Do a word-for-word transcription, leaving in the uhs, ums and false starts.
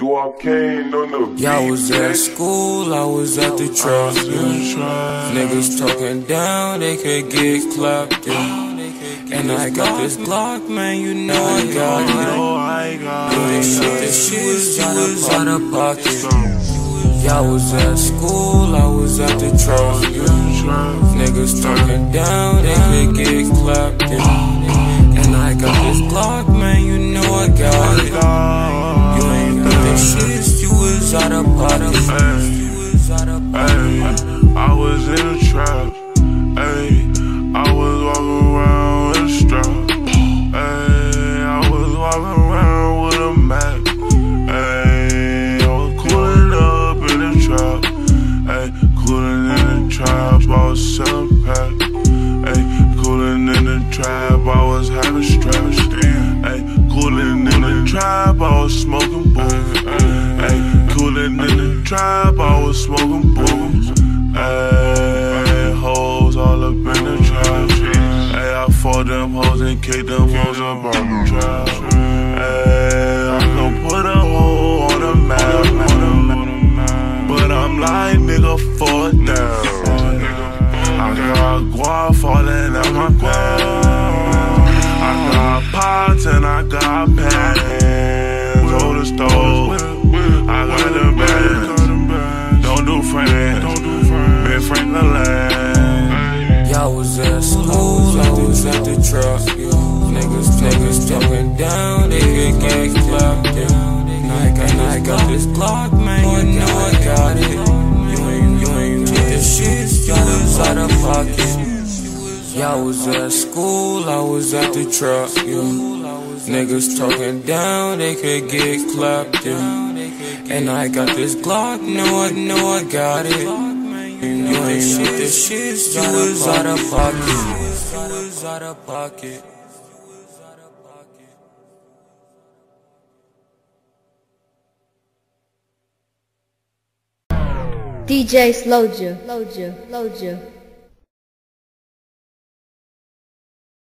Duwap Kaine on the beat. Yeah, I was at school, I was at the trap, yeah. Niggas talking down, they could get clapped, yeah. And I got this Glock, man, you know I got it. You ain't shit, this shit was out of pocket. Yeah, I was at school, I was at the trap, yeah. Niggas talking down, they could get clapped, yeah. And I got this Glock, man, you know I got it. You ain't got this shit, you was out of pocket. Ay, I was in a trap. Ay, I was walking around with a strap. Ay, I was walking around with a Mac. Ay, I was cooling up in the trap. Ay, cooling in the trap, I was selling pack. Ay, cooling in the trap, I was having straps. Ay, cooling in the trap, I was smoking booze. Ay, cooling in the trap, I was smoking booze. Ayy, hoes all up in the trap. Ayy, I fought them hoes and kicked them hoes up on the trap. Ayy, I can put a hole on the map, but I'm like, nigga, fuck down. I got guap falling out my guap. I got pots and I got pans on the stove. I got them bands, don't do friends. Yeah, I was at school, I was at the trap, yeah. Niggas, niggas talking down, they could get clapped, yeah. And I got, and I got this Glock, man, you know I got it. You ain't, you ain't get this shit, you was out of pocket. Yeah, I was at school, I was at the trap, yeah. Niggas talking down, they could get clapped, yeah. And I got this Glock, know I know I got it. You ain't shit, this shit, you was out of pocket. You was out of pocket. D J Slowja, Slowja, Slowja.